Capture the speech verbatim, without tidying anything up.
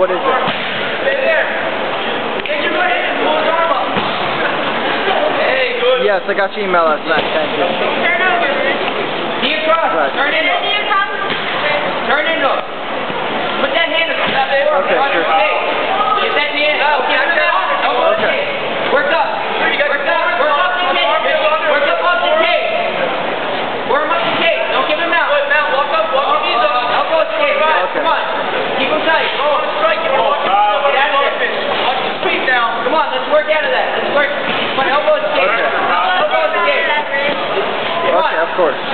What is it? Stay there. Take your foot in and pull his arm up. Hey, good. Yes, I got your email last night. Thank you. Turn over. Knee across. Right. Turn into him. Knee across. Turn into him. Put that hand on the Okay, on your sure. stage. Get that hand. Okay, I'm out. Elbow to Okay. cage. Work up. Work up. Work up the cage. Work up off the cage. Work up the cage. Don't give him out. Good, Matt. Walk up. Walk your knees up. Elbow to cage. Okay. Come on. Keep him tight. Go on. Strike. Get out of there. Watch the sweep now. Come on. Let's work out of that. Let's work. Come on. Elbow to cage. Okay. Elbow to cage. Come on. Okay, of course.